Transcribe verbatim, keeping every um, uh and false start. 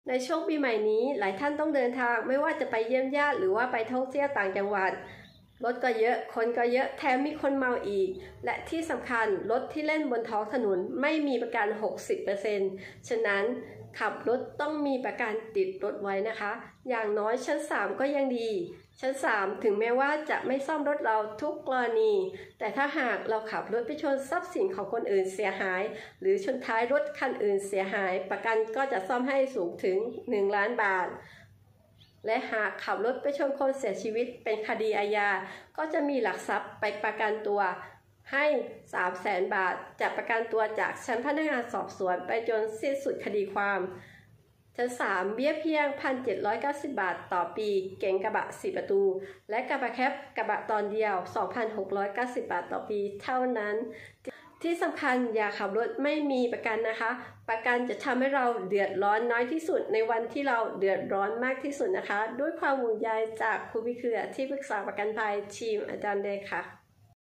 ในช่วงปีใหม่นี้หลายท่านต้องเดินทางไม่ว่าจะไปเยี่ยมญาติหรือว่าไปท่องเที่ยวต่างจังหวัดรถก็เยอะคนก็เยอะแถมมีคนเมาอีกและที่สำคัญรถที่เล่นบนท้องถนนไม่มีประกัน หกสิบเปอร์เซ็นต์ ฉะนั้นขับรถต้องมีประกันติดรถไว้นะคะอย่างน้อยชั้นสามก็ยังดีชั้นสามถึงแม้ว่าจะไม่ซ่อมรถเราทุกกรณีแต่ถ้าหากเราขับรถไปชนทรัพย์สินของคนอื่นเสียหายหรือชนท้ายรถคันอื่นเสียหายประกันก็จะซ่อมให้สูงถึงหนึ่งล้านบาทและหากขับรถไปชนคนเสียชีวิตเป็นคดีอาญาก็จะมีหลักทรัพย์ไปประกันตัวให้ สามแสน บาทจะประกันตัวจากชั้นพนักงานสอบสวนไปจนสิ้นสุดคดีความชั้นสามเบี้ยเพียง หนึ่งพันเจ็ดร้อยเก้าสิบ บาทต่อปีเก๋งกระบะสี่ประตูและกระบะแคปกระบะตอนเดียว สองพันหกร้อยเก้าสิบ บาทต่อปีเท่านั้นที่สำคัญอย่าขับรถไม่มีประกันนะคะประกันจะทำให้เราเดือดร้อนน้อยที่สุดในวันที่เราเดือดร้อนมากที่สุดนะคะด้วยความห่วงใยจากครูพิเครือที่ปรึกษาประกันภัยทีมอาจารย์เดชค่ะ